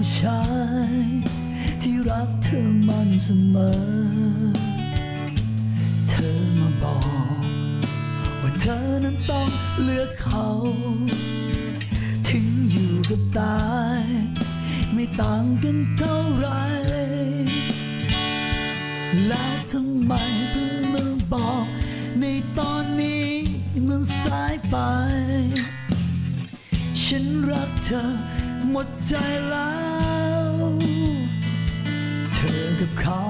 ผู้ชายที่รักเธอมันเสมอเธอมาบอกว่าเธอนั้นต้องเลือกเขาถึงอยู่กับตายไม่ต่างกันเท่าไรแล้วทำไมเพิ่งมาบอกในตอนนี้มันสายไปฉันรักเธอหมดใจแล้วเธอกับเขา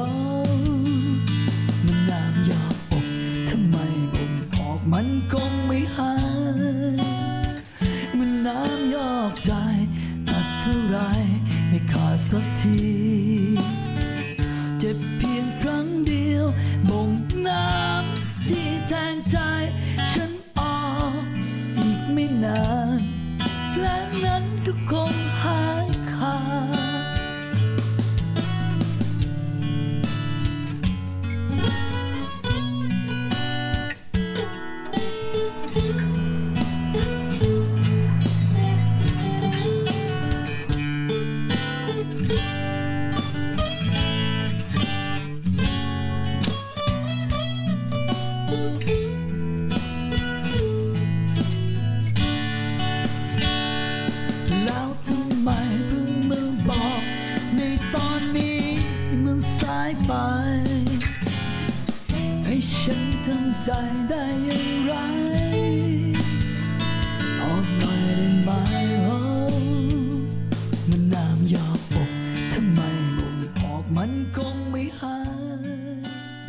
มันน้ำยาอกทำไมบ่มออกมันคงไม่หายมันน้ำยอกใจตัดเท่าไรไม่ขาดสักทีเจ็บเพียงครั้งเดียวบ่งน้ำที่แทงใจฉันออกอีกไม่นานและนั้นก็คงหายขาดแล้วทำไมเพิ่งมาบอกในตอนนี้มันสายไปให้ฉันทำใจได้อย่างไรออกหน่อยได้ไหมมันน้ำยอกอกทำไมบ่งออกมันคงไม่หาย